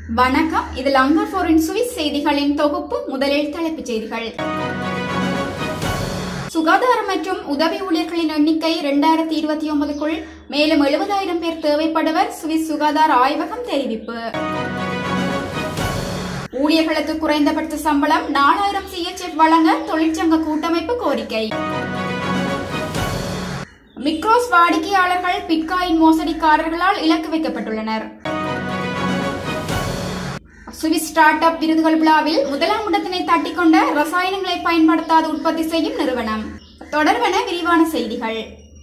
வணக்கம். இது லங்கர் போரின் சுவிஸ் செய்திகளின் தொகுப்பு. முதலில் தலைப்புச் செய்திகள். சுகாதார மற்றும் உதவி ஊழியர்களின் எண்ணிக்கை 2029க்குள் மேலும் 70,000 பேர் தேவைப்படுவர். சுவிஸ் சுகாதார ஆய்வகம் தெரிவிப்பு. ஊழியர்களுக்கு குறைந்தபட்ச சம்பளம் 4000 CHF வழங்க தொழிற்சங்க கூட்டமைப்பு கோரிக்கை. மிக்ரோஸ் வாடிக்கையாளர்கள் பிட்காயின் மோசடிக்காரர்களால் இலக்கு வைக்கப்பட்டுள்ளனர். சுவிஸ் ஸ்டார்ட் அப் விருதுகள் விழாவில் முதலாம் இடத்தினை தட்டிக்கொண்ட ரசாயனங்களை பயன்படுத்தாது உற்பத்தி செய்யும் நிறுவனம். தொடர்வன விரிவான செய்திகள்.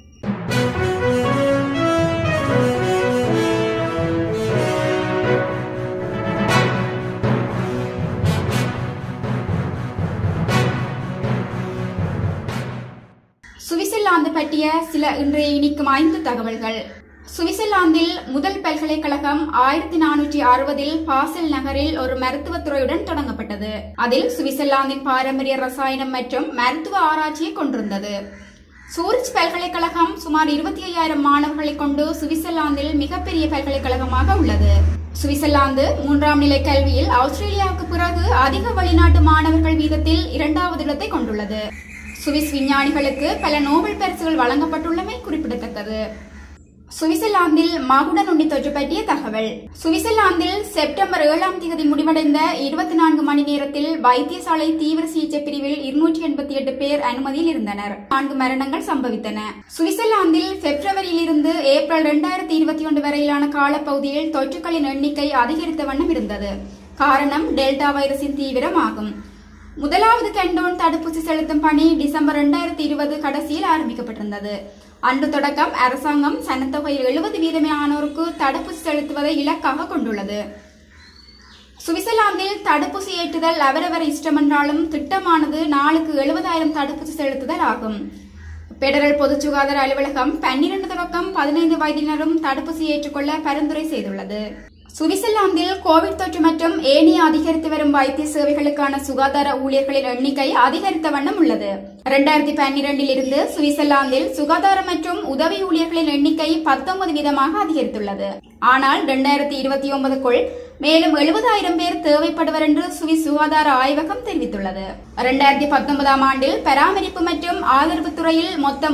சுவிட்சர்லாந்து பற்றிய சில இன்றைய இனிக்கும் 5 தகவல்கள். சுவிட்சர்லாந்தில் முதல் பல்கலைக்கழகம் 1460இல் பாசல் நகரில் ஒரு மருத்துவத்துறையுடன் தொடங்கப்பட்டது. அதில் சுவிட்சர்லாந்தின் பாரம்பரிய ரசாயனம் மற்றும் மருத்துவ ஆராய்ச்சியை கொண்டிருந்தது. சூரிச் பல்கலைக்கழகம் சுமார் 25,000 மாணவர்களை கொண்டு சுவிட்சர்லாந்தில் மிகப்பெரிய பல்கலைக்கழகமாக உள்ளது. சுவிட்சர்லாந்து 3ஆம் நிலை கல்வியில் ஆஸ்திரேலியாவுக்கு பிறகு அதிக வெளிநாட்டு மாணவர்கள் வீதத்தில் 2வது இடத்தை கொண்டுள்ளது. சுவிஸ் விஞ்ஞானிகளுக்கு பல நோபல் பரிசுகள் வழங்கப்பட்டுள்ளமை குறிப்பிடத்தக்கது. சுவிட்சர்லாந்தில் மகுட நுண்ணி தொற்று பற்றிய தகவல். சுவிட்சர்லாந்தில் செப்டம்பர் 7ஆம் தேதி முடிவடைந்த 24 மணி நேரத்தில் வைத்தியசாலை தீவிர சிகிச்சை பிரிவில் 288 பேர் அனுமதியில் இருந்தனர். 4 மரணங்கள் சம்பவித்தன. சுவிட்சர்லாந்தில் பிப்ரவரியிலிருந்து ஏப்ரல் 2021 வரையிலான காலப்பகுதியில் தொற்றுகளின் எண்ணிக்கை அதிகரித்த வண்ணம் இருந்தது. காரணம் டெல்டா வைரஸின் தீவிரமாகும். முதலாவது கண்டோன் தடுப்பூசி செலுத்தும் பணி டிசம்பர் 2020 கடைசியில் ஆரம்பிக்கப்பட்டிருந்தது. அன்று தொடக்கம் அரசாங்கம் சனத்தொகையில் 70% தடுப்பூசி செலுத்துவதை இலக்காக கொண்டுள்ளது. சுவிட்சர்லாந்தில் தடுப்பூசி ஏற்றுதல் அவரவர் இஷ்டமென்றாலும் திட்டமானது நாளுக்கு 70,000 தடுப்பூசி செலுத்துதல் ஆகும். பெடரல் பொது சுகாதார அலுவலகம் 12 தொடக்கம் 15 வயதினரும் தடுப்பூசி ஏற்றுக்கொள்ள பரிந்துரை செய்துள்ளது. சுவிட்சர்லாந்தில் கோவிட் தொற்று மற்றும் ஏனைய அதிகரித்து வரும் வைத்திய சேவைகளுக்கான சுகாதார ஊழியர்களின் எண்ணிக்கை அதிகரித்த வண்ணம் உள்ளது. 2012 இருந்து சுவிட்சர்லாந்தில் சுகாதார மற்றும் உதவி ஊழியர்களின் எண்ணிக்கை 19% அதிகரித்துள்ளது. ஆனால் 2029க்குள் மேலும் 70,000 பேர் தேவைப்படுவர் என்று சுவிஸ் சுகாதார ஆய்வகம் தெரிவித்துள்ளது. 2019ஆம் ஆண்டில் பராமரிப்பு மற்றும் ஆதரவு துறையில் மொத்தம்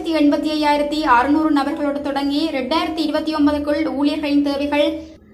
1,85,600 நபர்களோடு தொடங்கி 2029க்குள் ஊழியர்களின் தேவைகள்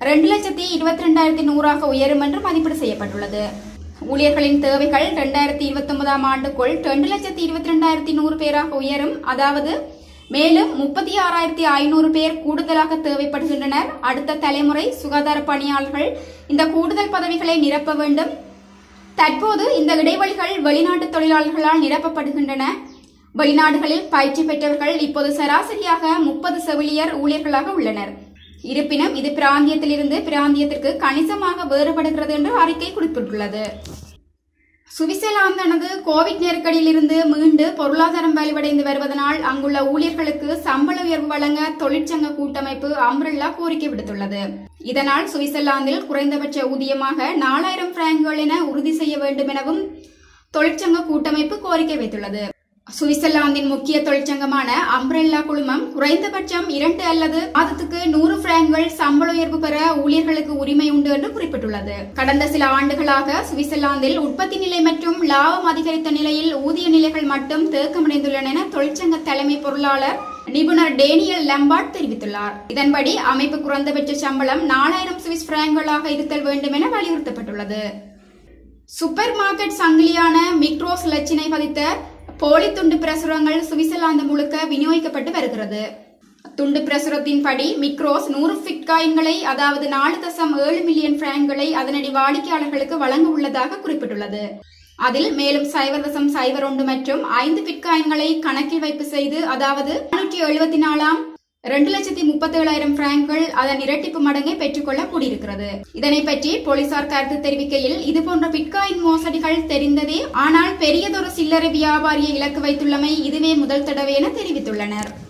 2,22,100 உயரும் என்று மதிப்பீடு செய்யப்பட்டுள்ளது. ஊழியர்களின் தேவைகள் 2029ஆம் ஆண்டுக்குள் 2,22,100 பேராக உயரும். அதாவது மேலும் 36,500 பேர் கூடுதலாக தேவைப்படுகின்றனர். அடுத்த தலைமுறை சுகாதார பணியாளர்கள் இந்த கூடுதல் பதவிகளை நிரப்ப வேண்டும். தற்போது இந்த இடைவெளிகள் வெளிநாட்டு தொழிலாளர்களால் நிரப்பப்படுகின்றன. வெளிநாடுகளில் பயிற்சி பெற்றவர்கள் இப்போது சராசரியாக 30 செவிலியர் ஊழியர்களாக உள்ளனர். இருப்பினும் இது பிராந்தியத்திலிருந்து பிராந்தியத்திற்கு கணிசமாக வேறுபடுகிறது என்று அறிக்கை குறிப்பிட்டுள்ளது. சுவிட்சர்லாந்தானது கோவிட் நெருக்கடியிலிருந்து மீண்டு பொருளாதாரம் வலுவடைந்து வருவதனால் அங்குள்ள ஊழியர்களுக்கு சம்பள உயர்வு வழங்க தொழிற்சங்க கூட்டமைப்பு அம்ப்ரெல்லா கோரிக்கை விடுத்துள்ளது. இதனால் சுவிட்சர்லாந்தில் குறைந்தபட்ச ஊதியமாக 4,000 பிராங்குகள் என உறுதி செய்ய வேண்டும் எனவும் தொழிற்சங்க கூட்டமைப்பு கோரிக்கை வைத்துள்ளது. சுவிட்சர்லாந்தின் முக்கிய தொழிற்சங்கமான அம்ப்ரெல்லா குழுமம் குறைந்தபட்சம் 2 அல்லது மாதத்துக்கு 100 பிராங்குகள் சம்பள உயர்வு பெற ஊழியர்களுக்கு உரிமை உண்டு என்று குறிப்பிட்டுள்ளது. கடந்த சில ஆண்டுகளாக சுவிட்சர்லாந்தில் உற்பத்தி நிலை மற்றும் லாபம் அதிகரித்த நிலையில் ஊதிய நிலைகள் மட்டும் தேக்கமடைந்துள்ளன என தொழிற்சங்க தலைமை பொருளாளர் நிபுணர் டேனியல் லம்பார்ட் தெரிவித்துள்ளார். இதன்படி அமைப்பு குறைந்தபட்ச சம்பளம் 4,000 சுவிஸ் பிராங்குகளாக இருத்தல் வேண்டும் என வலியுறுத்தப்பட்டுள்ளது. சூப்பர் மார்க்கெட் சங்கிலியான மிக்ரோஸ் லட்சினை பதித்த போலி துண்டு பிரசுரங்கள் சுவிட்சர்லாந்து முழுக்க விநியோகிக்கப்பட்டு வருகிறது. துண்டு பிரசுரத்தின்படி மிக்ரோஸ் 100 பிட்காயின்களை அதாவது 4.7 மில்லியன் பிராங்குகளை அதனடி வாடிக்கையாளர்களுக்கு வழங்க உள்ளதாக குறிப்பிட்டுள்ளது. அதில் மேலும் 0.01 மற்றும் 5 பிட்காயின்களை கணக்கில் வைப்பு செய்து அதாவது 474ஆம் 2,37,000 பிராங்குகள் அதன் இரட்டிப்பு மடங்கை பெற்றுக்கொள்ள கூடியிருக்கிறது. இதனை பற்றி போலீசார் கருத்து தெரிவிக்கையில் இதுபோன்ற பிட்காயின் மோசடிகள் தெரிந்ததே, ஆனால் பெரியதொரு சில்லறை வியாபாரியை இலக்கு வைத்துள்ளமை இதுவே முதல் தடவை என தெரிவித்துள்ளனர்.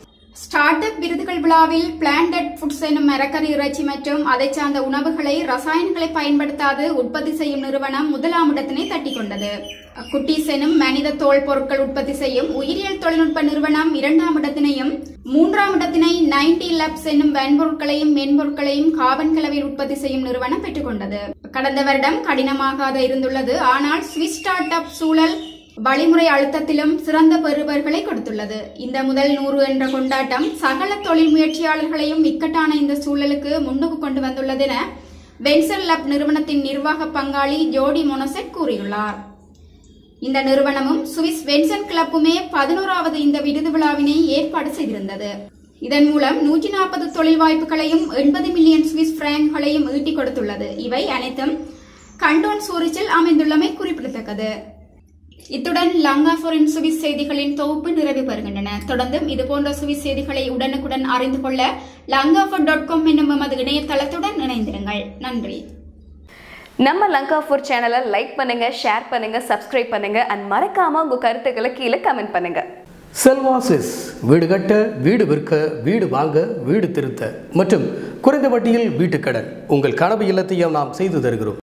ஸ்டார்ட் அப் விருதுகள் விழாவில் பிளான்டட் ஃபுட்ஸ் எனும் மரக்கறி இறைச்சி மற்றும் அதை சார்ந்த உணவுகளை ரசாயனங்களை பயன்படுத்தாது உற்பத்தி செய்யும் நிறுவனம் முதலாம் இடத்தினை தட்டிக் கொண்டது. குட்டீஸ் எனும் மனித தோல் பொருட்கள் உற்பத்தி செய்யும் உயிரியல் தொழில்நுட்ப நிறுவனம் 2ஆம் இடத்தினையும் 3ஆம் இடத்தினை 90 லேப்ஸ் என்னும் வன்பொருட்களையும் மென்பொருட்களையும் கார்பன் கலவையில் உற்பத்தி செய்யும் நிறுவனம் பெற்றுக் கொண்டது. கடந்த வருடம் கடினமாக இருந்துள்ளது. ஆனால் ஸ்விஸ் ஸ்டார்ட் அப் சூழல் வழிமுறை அழுத்தத்திலும் சிறந்த பெறுபர்களை கொடுத்துள்ளது. இந்த முதல் 100 என்ற கொண்டாட்டம் சகல தொழில் முயற்சியாளர்களையும் இக்கட்டான இந்த சூழலுக்கு முன்னுக்கு கொண்டு வந்துள்ளது என வென்சர் லேப் நிறுவனத்தின் நிர்வாக பங்காளி ஜோடி மொனசெட் கூறியுள்ளார். இந்த நிறுவனமும் சுவிஸ் வென்சன் கிளப்புமே 11வது இந்த விருது விழாவினை ஏற்பாடு செய்திருந்தது. இதன் மூலம் 140 தொழில் வாய்ப்புகளையும் 80 மில்லியன் சுவிஸ் பிராங்கையும் ஈட்டிக் கொடுத்துள்ளது. இவை அனைத்தும் கண்டோன் சூரிச்சில் அமைந்துள்ளமை குறிப்பிடத்தக்கது. இத்துடன் லங்காஃபோரின் சுவிஸ் செய்திகளின் தொகுப்பு நிறைவு பெறுகின்றன. தொடர்ந்தும் இதுபோன்ற சுவிஸ் செய்திகளை உடனுக்குடன் அறிந்து கொள்ள langafor.com என்னும் நமது இணையதளத்துடன் இணைந்திருங்கள். நன்றி. நம்ம லங்காஃபோர் சேனலை லைக் பண்ணுங்க, ஷேர் பண்ணுங்க, சப்ஸ்கிரைப் பண்ணுங்க அண்ட் மறக்காம உங்க கருத்துக்களை கீழே கமெண்ட் பண்ணுங்க. செல்வா சுவிஸ் வீடு கட்ட, வீடு விற்க, வீடு வாங்க, வீடு திருத்த மற்றும் குறைந்த வட்டியில் வீட்டுக்கடன் உங்கள் கனவு இல்லத்தையும் நாம் செய்து தருகிறோம்.